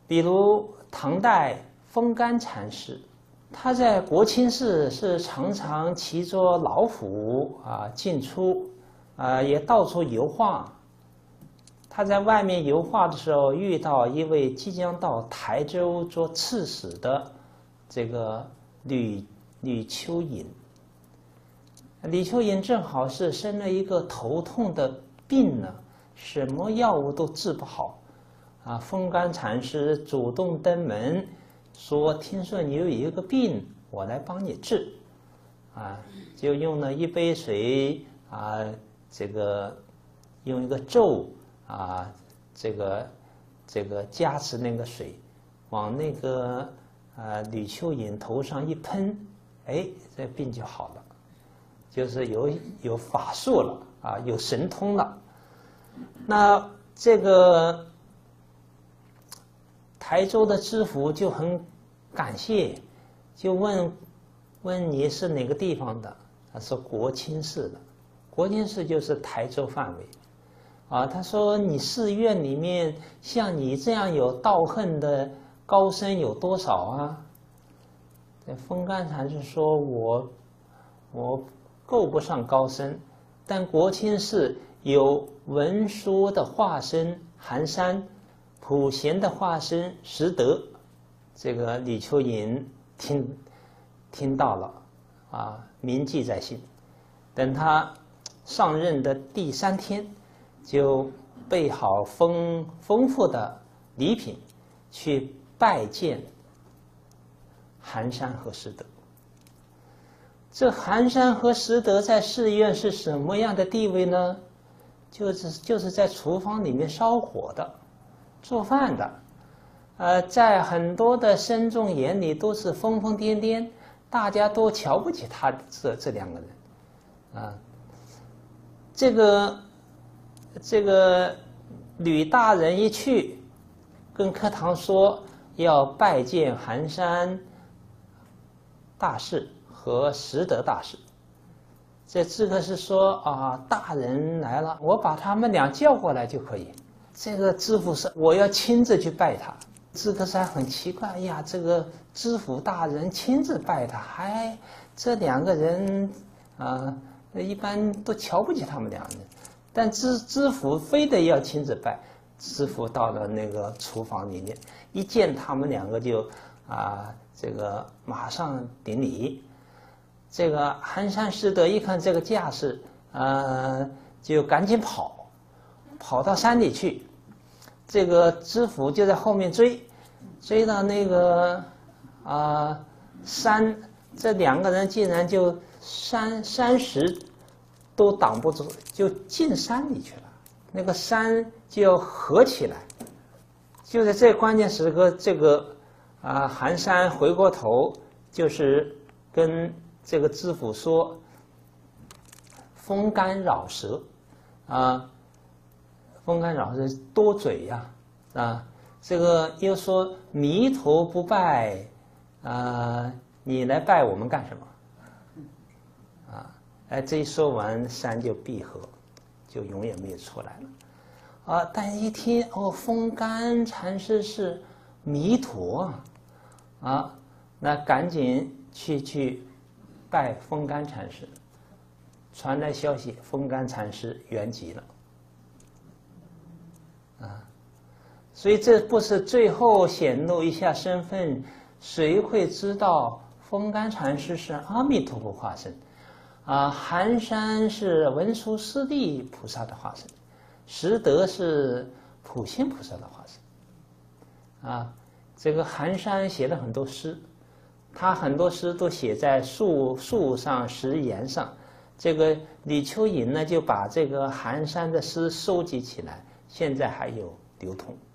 比如唐代封干禅师，他在国清寺是常常骑着老虎进出，也到处游画。他在外面游画的时候，遇到一位即将到台州做刺史的这个吕秋隐。吕秋隐正好是生了一个头痛的病呢，什么药物都治不好。封干禅师主动登门说：“听说你有一个病，我来帮你治。”就用了一杯水这个用一个咒这个加持那个水，往那个吕秋隐头上一喷，这病就好了，就是有法术了有神通了。那这个台州的知府就很感谢，就问你是哪个地方的？他说国清寺的。国清寺就是台州范围。他说你寺院里面像你这样有道行的高僧有多少啊？这封干禅师说我够不上高僧，但国清寺有文殊的化身寒山，普贤的化身拾得。这个吕秋隐听到了铭记在心。等他上任的第3天，就备好丰富的礼品去拜见寒山和拾得。这寒山和拾得在寺院是什么样的地位呢？就是在厨房里面烧火的，做饭的。在很多的僧众眼里都是疯疯癫癫，大家都瞧不起他这2个人。这个吕大人一去，跟课堂说要拜见寒山大士和拾得大士。这知客是说大人来了，我把他们俩叫过来就可以。这个知府是我要亲自去拜他。知客是很奇怪，这个知府大人亲自拜他，这2个人一般都瞧不起他们2人，但知府非得要亲自拜。知府到了那个厨房里面，一见他们2个就这个马上顶礼。这个寒山拾得一看这个架势，就赶紧跑到山里去。这个知府就在后面追到那个山，这2个人竟然就山石都挡不住，就进山里去了。那个山就要合起来。就在这关键时刻，这个寒山回过头，就是跟这个知府说：“风干扰舌风干扰舌多嘴呀这个又说弥陀不拜你来拜我们干什么？这一说完，山就闭合，就永远没有出来了。但一听封干禅师是弥陀那赶紧去拜封干禅师。传来消息，封干禅师圆寂了。所以这不是最后显露一下身份，谁会知道封干禅师是阿弥陀佛化身？寒山是文殊师利菩萨的化身，拾得是普贤菩萨的化身。这个寒山写了很多诗，他很多诗都写在树上、石岩上。这个吕秋隐呢，就把这个寒山的诗收集起来，现在还有流通。